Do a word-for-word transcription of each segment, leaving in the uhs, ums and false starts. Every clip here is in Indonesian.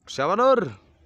Siapa Nur?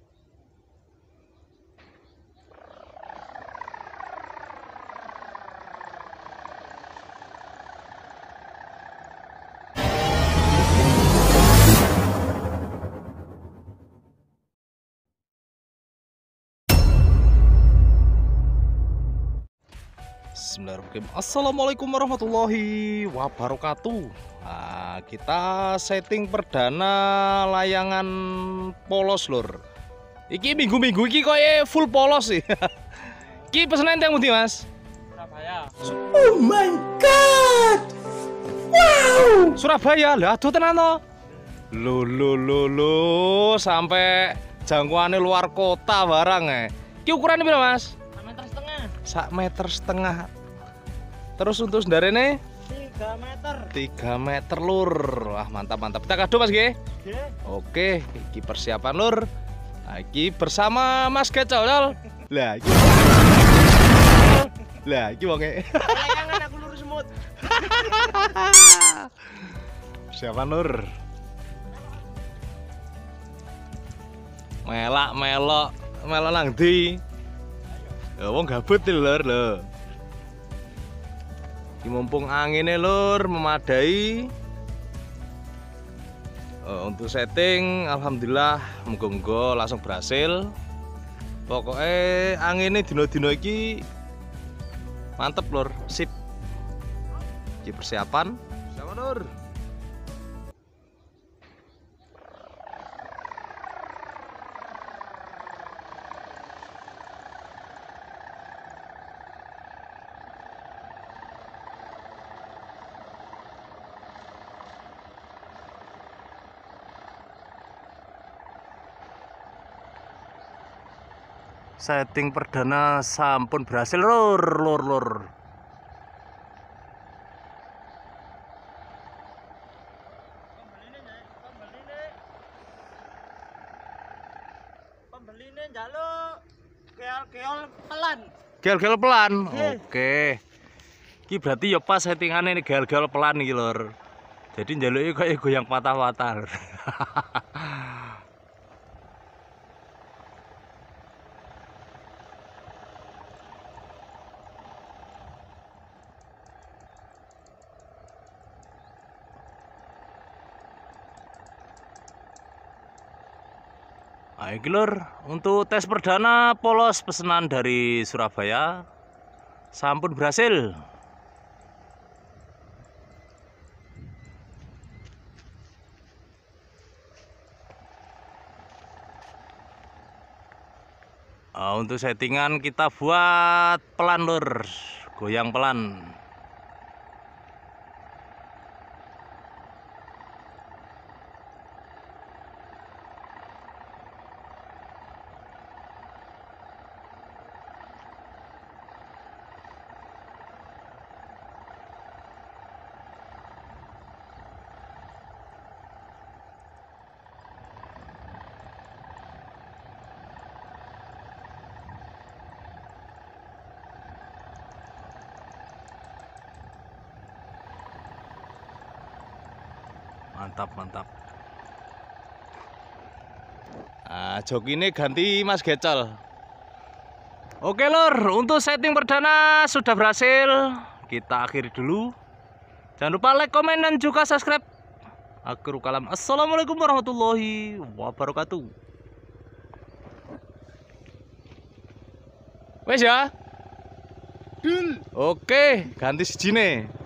Bismillahirrahmanirrahim. Assalamualaikum warahmatullahi wabarakatuh. Nah, kita setting perdana layangan polos lur. Iki minggu-minggu iki koye full polos sih. Iki pesenan yang mundi Mas? Surabaya. Oh my god. Wow. Surabaya lah, aduh tenan to. Lo lo lo lo sampai jangkauannya luar kota barang eh. Iki ukurannya berapa Mas? satu meter setengah. Sak meter setengah. Terus untuk sendarene tiga meter. tiga meter lur. Wah, mantap mantap. Kita kado Mas nggih. Nggih. Oke, iki persiapan lur. Nah, iki bersama Mas Gecol. Lah, iki. Lah, iki wonge. Layangan aku lurus semut. Persiapan lur. Melak melok, melok nang ndi? Ya wong gabut iki lur lho. Iki mumpung anginnya lur memadai. Uh, untuk setting alhamdulillah monggo langsung berhasil. Pokoknya anginnya dino-dino iki mantep lur, sip. Iki persiapan. Sama lur. Setting perdana sampun berhasil lur lur lur. Pembeline njaluk keol-keol pelan. Gel-gel pelan. Nggih. Oke. Iki berarti ya pas settingane ini gel-gel pelan iki lur. Jadi njaluke kayak goyang patah-patah lur. Nah, iki lur, untuk tes perdana polos pesanan dari Surabaya sampun berhasil. Nah, untuk settingan kita buat pelan lur, goyang pelan. Mantap mantap. Nah, jok ini ganti Mas Gecol. Oke lur, untuk setting perdana sudah berhasil. Kita akhiri dulu. Jangan lupa like, komen, dan juga subscribe. Akhirul kalam. Assalamualaikum warahmatullahi wabarakatuh. Wes ya. Dul. Oke, ganti siji nih.